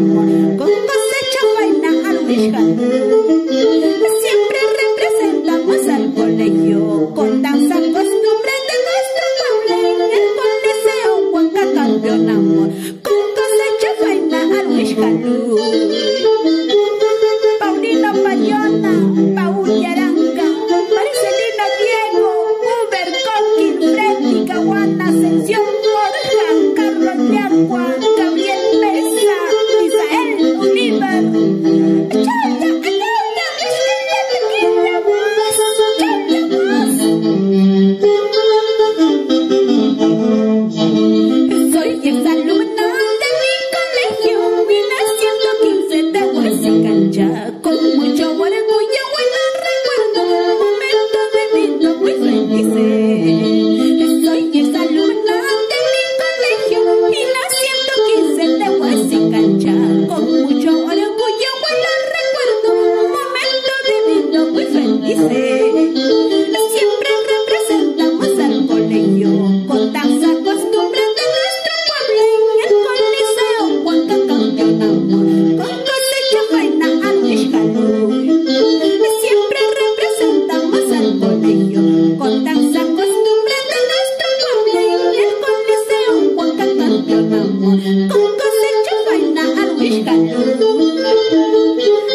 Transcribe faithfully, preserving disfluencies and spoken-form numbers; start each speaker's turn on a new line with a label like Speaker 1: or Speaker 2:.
Speaker 1: campeonamos, con cosecha vaina al Huascanchina. Siempre representamos al colegio, con danza, costumbre de nuestro pueblo. En el Coliseo Huanca campeonamos, con cosecha vaina al Huascanchina. Paulina Bayona, Paul Yaranga, Marcelina Diego, Uber Coquín, Freddy Caguana, Ascensión Borja, Carlos Yagua, Gabriel Mesa, Isael Oliver. ¡Chaya, ayaya, vestida, tequila, más! ¡Chaya, más! Soy exalumna de mi colegio, vine ciento quince de Huasicanchina. Con mucho orgullo bueno recuerdo un momento vivido muy felices. Soy exalumna de mi colegio y la ciento quince de Huasicanchina. Con mucho orgullo bueno recuerdo un momento vivido muy felices. Siempre representamos al colegio, con danza, costumbre de nuestro pueblo. En el Coliseo Huanca campeonamos, con cosecha vaina al Huascanchina. Siempre representamos al colegio, con danza, costumbre de nuestro pueblo. En el Coliseo Huanca campeonamos, con cosecha vaina al Huascanchina.